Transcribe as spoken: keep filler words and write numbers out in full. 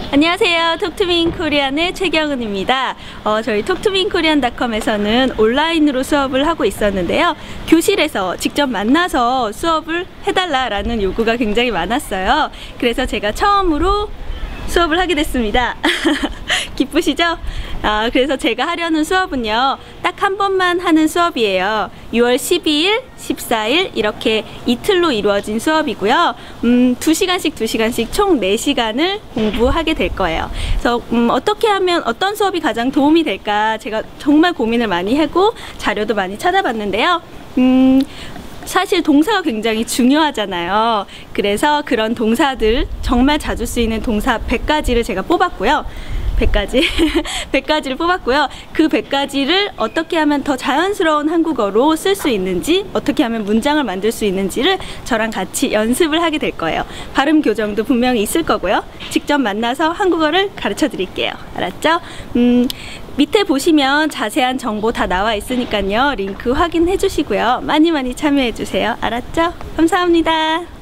안녕하세요. 톡투미인코리안의 최경은입니다. 어, 저희 톡투미인코리안닷컴에서는 온라인으로 수업을 하고 있었는데요. 교실에서 직접 만나서 수업을 해달라라는 요구가 굉장히 많았어요. 그래서 제가 처음으로 수업을 하게 됐습니다. 기쁘시죠? 아, 그래서 제가 하려는 수업은요, 딱 한 번만 하는 수업이에요. 유월 십이일, 십사일 이렇게 이틀로 이루어진 수업이고요. 음, 두 시간씩 두 시간씩 총 네 시간을 공부하게 될 거예요. 그래서 음, 어떻게 하면 어떤 수업이 가장 도움이 될까 제가 정말 고민을 많이 하고 자료도 많이 찾아봤는데요. 음, 사실 동사가 굉장히 중요하잖아요. 그래서 그런 동사들, 정말 자주 쓰이는 동사 백 가지를 제가 뽑았고요. 백 가지 백 가지를 뽑았고요. 그 백 가지를 어떻게 하면 더 자연스러운 한국어로 쓸 수 있는지, 어떻게 하면 문장을 만들 수 있는지를 저랑 같이 연습을 하게 될 거예요. 발음 교정도 분명히 있을 거고요. 직접 만나서 한국어를 가르쳐 드릴게요. 알았죠? 음, 밑에 보시면 자세한 정보 다 나와 있으니까요. 링크 확인해 주시고요. 많이 많이 참여해 주세요. 알았죠? 감사합니다.